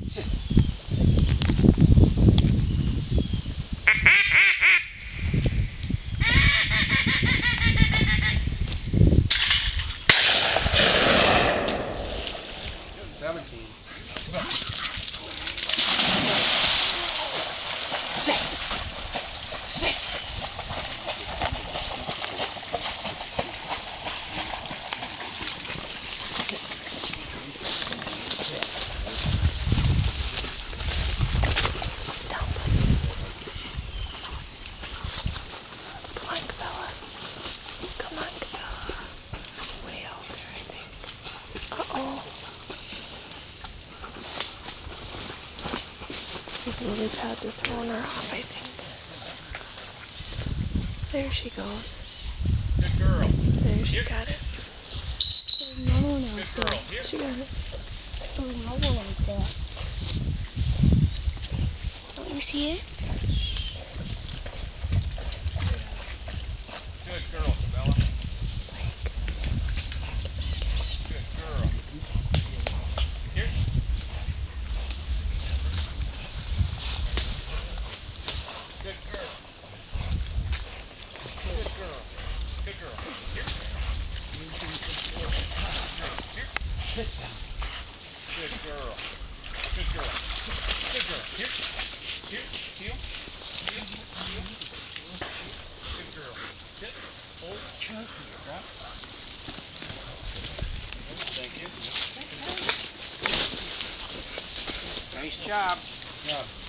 Those lily pads are throwing her off, I think. There she goes. Good girl. There, she got it. There's another one out Good girl. there. She got it. There's another one out there. Don't you see it? Good girl, Bella. Good girl. Here. Good girl. Good girl. Good girl. Here. Here. Good girl. Good girl. Good girl. Here. Here. Heel. Heel. Heel. Good girl. Sit. Hold. Drop. Thank you. Nice job. Good job.